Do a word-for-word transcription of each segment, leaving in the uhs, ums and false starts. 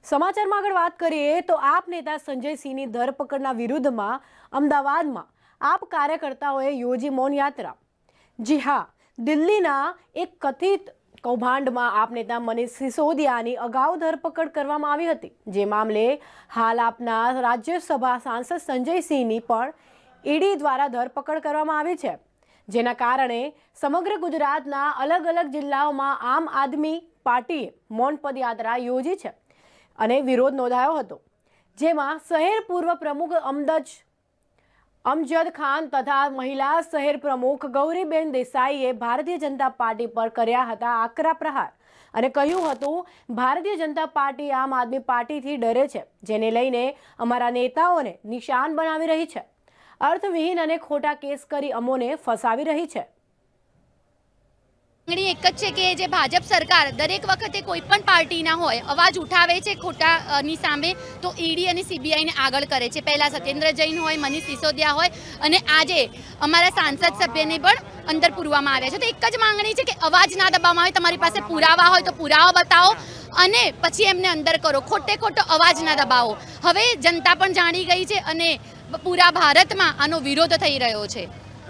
સમાચારમાં આગળ વાત કરીએ તો આપ નેતા સંજય સિંહની ધરપકડના વિરુદ્ધમાં અમદાવાદમાં આપ કાર્યકર્તાઓએ યોજી મૌન યાત્રા। જી હા, દિલ્હીના એક કથિત કૌભાંડમાં આપ નેતા મનીષ સિસોદિયાની અગાઉ ધરપકડ કરવામાં આવી હતી। જે મામલે હાલ આપના રાજ્યસભા સાંસદ સંજય સિંહની પણ ઈડી દ્વારા ધરપકડ કરવામાં આવી છે, જેના કારણે સમગ્ર ગુજરાતના અલગ અલગ જિલ્લાઓમાં આમ આદમી પાર્ટીએ મૌન પદયાત્રા યોજી છે અને વિરોધ નોંધાયો હતો, જેમાં શહેર પૂર્વ પ્રમુખ અમદજ અમજદ ખાન તથા મહિલા શહેર પ્રમુખ ગૌરીબેન દેસાઈએ ભારતીય જનતા પાર્ટી પર કર્યા હતા આકરા પ્રહાર અને કહ્યું હતું ભારતીય જનતા પાર્ટી આમ આદમી પાર્ટીથી ડરે છે, જેને લઈને અમારા નેતાઓને નિશાન બનાવી રહી છે, અર્થવિહીન અને ખોટા કેસ કરી અમોને ફસાવી રહી છે। માંગણી એક જ છે કે જે ભાજપ સરકાર દરેક વખતે કોઈ પણ પાર્ટીના હોય અવાજ ઉઠાવે છે ખોટાની સામે તો ઈડી અને સીબીઆઈને આગળ કરે છે। પહેલા સત્યેન્દ્ર જૈન હોય, મનીષ સિસોદિયા હોય અને આજે અમારા સાંસદ સભ્યને પણ અંદર પૂરવામાં આવ્યા છે। તો એક જ માંગણી છે કે અવાજ ના દબાવવામાં આવે, તમારી પાસે પુરાવા હોય તો પુરાવા બતાવો અને પછી એમને અંદર કરો, ખોટે ખોટો અવાજ ના દબાવો। હવે જનતા પણ જાણી ગઈ છે અને પૂરા ભારતમાં આનો વિરોધ થઈ રહ્યો છે।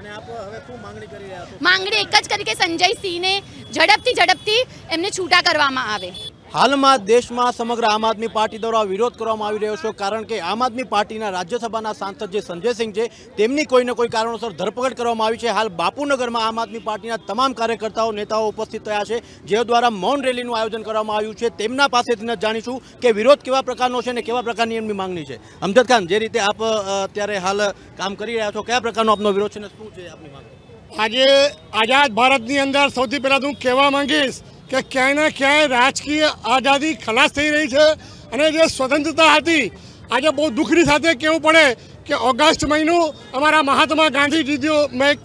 માંગણી एक ज करी के संजय सिंह ने झड़पथी झड़पथी एमने छूटा करवामां आवे। हाल में देश में समग्र आम आदमी पार्टी द्वारा विरोध करवामां आवी रह्यो छे, कारण के आम आदमी पार्टी राज्यसभा सांसद जे संजय सिंह है तेमनी कोई ने कोई कारणोसर धरपकड़ करवामां आवी छे। हाल बापूनगर में आम आदमी पार्टी तमाम कार्यकर्ताओं नेताओं उपस्थित थया छे, जे द्वारा मौन रेलीनुं आयोजन करवामां आव्युं छे। तेमना पासेथी जाणीशुं के विरोध केवा प्रकारनो छे ने केवा प्रकारनी एमनी मांगणी छे। अमजद खान, जे रीते आप अत्यारे हाल काम करी रह्या छो, कया प्रकारनो आपनो विरोध छे ने शुं छे आपनी मांग? आज आजाद भारतनी अंदर सौथी पहला तो कहेवा मांगीश कि क्यांय ने क्यांय राजकीय आज़ादी खलास थई रही है अने जे स्वतंत्रता हती आज बहुत दुखनी साथे कहेवुं पड़े कि ऑगस्ट महीनो अमारा महात्मा गांधीजीनो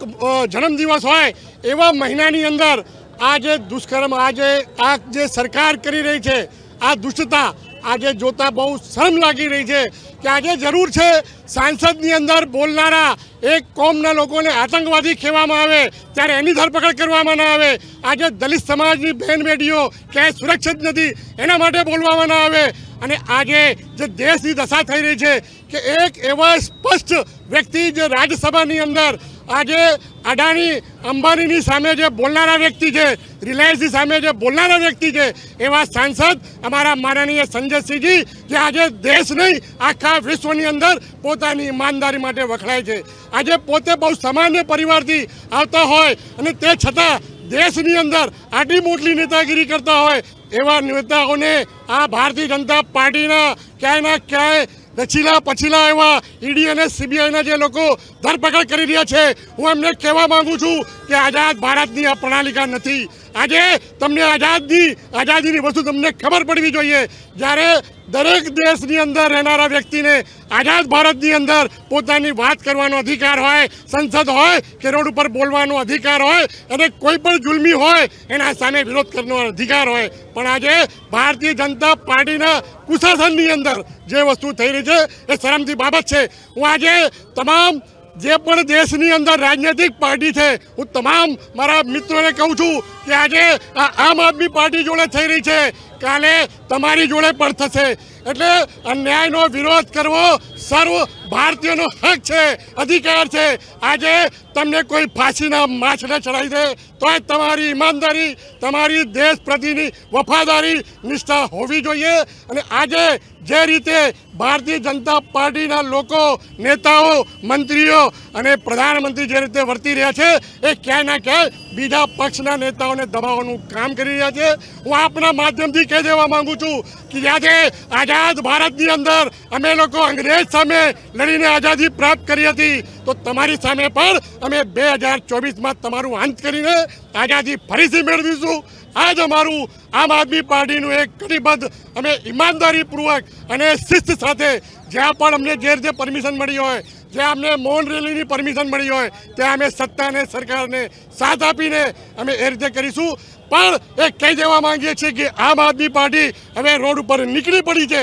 जन्मदिवस होय एवा महीनानी अंदर आज दुष्कर्म आज आ जे सरकार करी रही है आ दुष्टता आज जोता बहुत शर्म लागी रही है कि आज जरूर है सांसदनी अंदर बोलनारा एक कोमना लोकोने आतंकवादी कहेवामां आवे त्यारे एनी धरपकड़ करवामां न आवे। आज दलित समाजनी बहन बेटीओ क्यांय सुरक्षित नथी एना माटे बोलवामां न आवे अने आजे जे देशनी दशा थई रही है कि एक एवा स्पष्ट व्यक्ति जो राज्यसभानी अंदर आज अडाणी अंबानी सामे जे बोलनारा व्यक्ति है, रिलायंस सामे जे बोलनारा व्यक्ति है, एवा सांसद अमारा माननीय संजय सिंह जी जे आज देश नहीं आखा विश्वनी अंदर पोतानी ईमानदारी माटे वखणाय छे। आज पोते बहुत सामान्य परिवारथी आवता होय अने ते छतां देशनी अंदर आटली मोटली नेतागिरी करता होय एवा नेताओने आ भारतीय जनता पार्टीना क्यांय ना क्यांय दक्षिला पछीला एवा ईडी और सीबीआई जे लोको धरपकड़ करी रह्या छे। हूँ एमने कहेवा मांगू छूं कि आजाद भारतनी आ प्रणालिका नथी। आजे तमने आजादी आजादीनी वस्तु तमने खबर पड़वी जोईए। ज्यारे दरेक देशनी अंदर रहनारा व्यक्ति ने आजाद भारतनी अंदर पोतानी बात करवानो अधिकार होय, संसद होय के रोड पर बोलवानो अधिकार होय अने कोई पण जुल्मी होय एना सामे विरोध करनो अधिकार होय। पण आजे भारतीय जनता पार्टीना कुशासननी अंदर जे वस्तु थई रही है ए शरमथी बाबत है। हूँ आज तमाम जे पण देशनी अंदर राजनीतिक पार्टी है हूँ तमाम मारा मित्रों ने कहूँ छूँ कि आज आम आदमी पार्टी जोड़े थई रही है, काले तमारी जोड़े पण थशे। एटले अन्यायनो विरोध करवो सर्व भारतीयोनो हक है, अधिकार है। आज तमने कोई फांसीना माछने चढ़ाई दे तो तमारी ईमानदारी तमारी देश प्रतिनी वफादारी निष्ठा होवी जोईए। अने आजे जे रीते भारतीय जनता पार्टीना लोको नेताओ मंत्रीओ अने प्रधानमंत्री जे रीते वर्ती रह्या छे ए क्यांय ना क्यांय बीजा पक्षना नेताओने दबाववानुं काम करी रह्या छे। हूँ आपना माध्यमथी कही देवा मांगू छूं कि आज आजाद भारतनी अंदर अमे लोको अंग्रेज सामे लड़ीने आजादी प्राप्त करी हती तो तमारी सामे पण अमे बे हज़ार चौबीस में तमारुं अंत करीने आजादी फरीथी मेळवीशुं। आज अमारू आम आदमी पार्टी एक कटिबद्ध अमे ईमानदारी पूर्वक अने शिस्त साथे ज्यां पण अमने जे रीते परमिशन मळी होय, ज्यां अमने मौन रेलीनी परमिशन मळी होय त्यां अमे सत्ता ने सरकार ने साथ आपीने अमे ए रीते करीशुं। पण ए कही देवा मांगीए छीए कि आम आदमी पार्टी हवे रोड पर निकली पड़ी है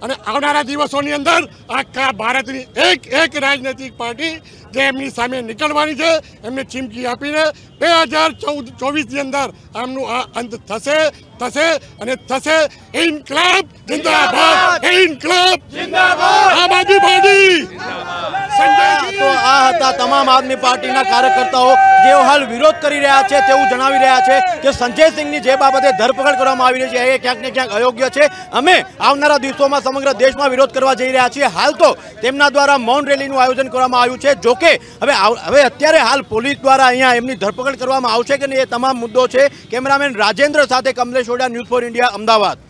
અને આવનારા દિવસોની અંદર આખા ભારતની એક એક રાજનૈતિક પાર્ટી જે એમની સામે નીકળવાની છે એમને ચીમકી આપીને બે હજાર ચૌદ ચોવીસની અંદર આમનું આ અંત થશે થશે અને થશે. ઇન્કલાબ જિંદાબાદ, ઇન્કલાબ જિંદાબાદ, આમ આદમી પાર્ટી. તો આ હતા તમામ આદમી પાર્ટીના કાર્યકર્તાઓ જેઓ હાલ વિરોધ કરી રહ્યા છે. તેવું જણાવી રહ્યા છે કે સંજય સિંહની જે બાબતે ધરપકડ કરવામાં આવી રહી છે એ ક્યાંક ને ક્યાંક અયોગ્ય છે. અમે આવનારા દિવસોમાં સમગ્ર દેશમાં વિરોધ કરવા જઈ રહ્યા છીએ. હાલ તો તેમના દ્વારા મૌન રેલીનું આયોજન કરવામાં આવ્યું છે. જોકે હવે હવે અત્યારે હાલ પોલીસ દ્વારા અહીંયા એમની ધરપકડ કરવામાં આવશે કે નહીં એ તમામ મુદ્દો છે. કેમેરામેન રાજેન્દ્ર સાથે Kamlesh Oda, news for India, Ahmedabad.